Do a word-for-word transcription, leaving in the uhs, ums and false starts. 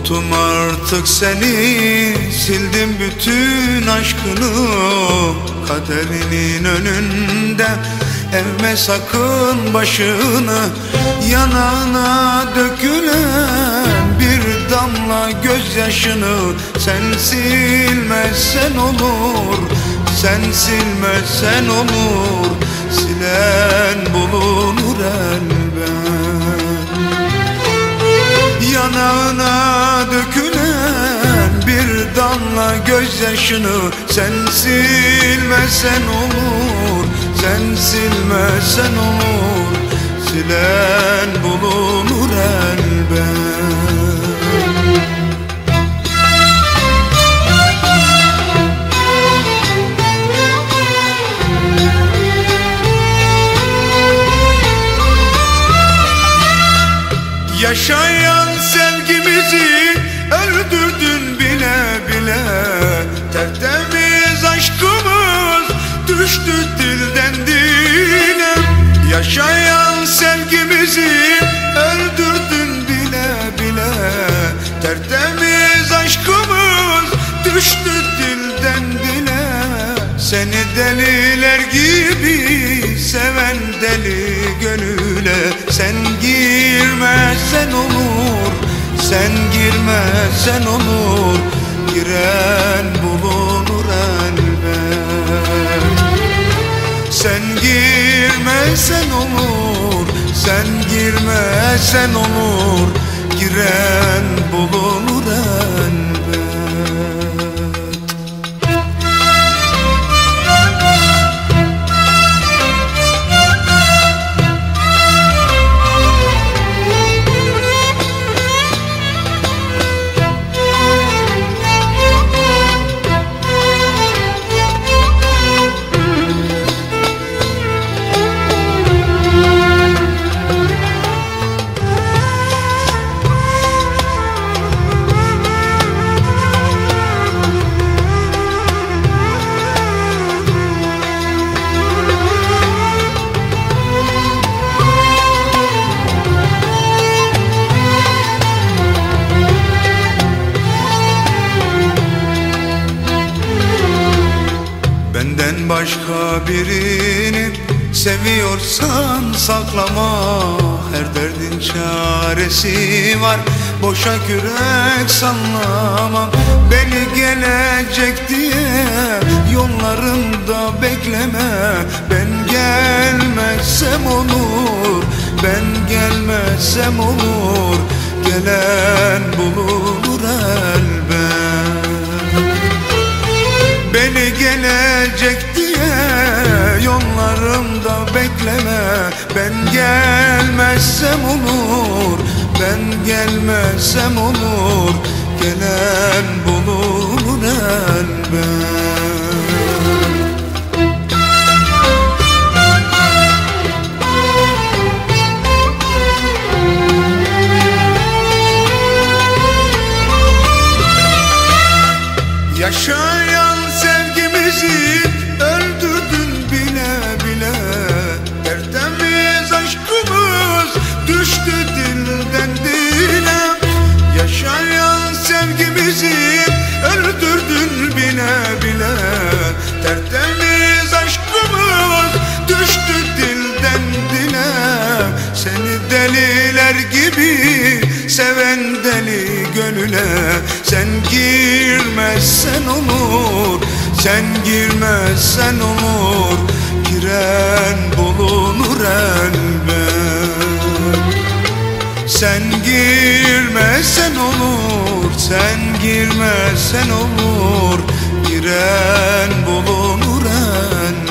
Unuttum artık seni, sildim bütün aşkını. Kaderinin önünde eğme sakın başını. Yanağına dökülen bir damla gözyaşını sen silmezsen olur, sen silmezsen olur. Silen bulunur elbet. Yanağına dökülen bir damla gözyaşını sen silmezsen olur, sen silmezsen olur. Silen bulunur elbet. Yaşayan sevgimizi öldürdün bile bile. Tertemiz aşkımız düştü dilden dile. Yaşayan sevgimizi öldürdün bile bile. Tertemiz aşkımız düştü dilden dile. Seni deliler gibi seven deli gönüle sen girmezsen olur, sen girmezsen olur. Giren bulunur elbet. Sen girmezsen olur, sen girmezsen olur. Giren bulunur elbet. Benden başka birini seviyorsan saklama. Her derdin çaresi var, boşa kürek sallama. Beni gelecek diye yollarında bekleme. Ben gelmezsem olur, ben gelmezsem olur. Gelen bulunur elbet. Beni gelecek diye yollarımda bekleme. Ben gelmezsem olur, ben gelmezsem olur. Gelen bulunur elbet. Yaşayan sevgimizi öldürdün bile bile. Tertemiz aşkımız düştü dilden dile. Yaşayan sevgimizi öldürdün bile bile. Tertemiz aşkımız düştü dilden dile. Seni deliler gibi seven deli gönüle sen girmezsen olur, sen girmezsen olur. Giren bulunur elbet. Sen girmezsen olur, sen girmezsen olur. Giren bulunur elbet.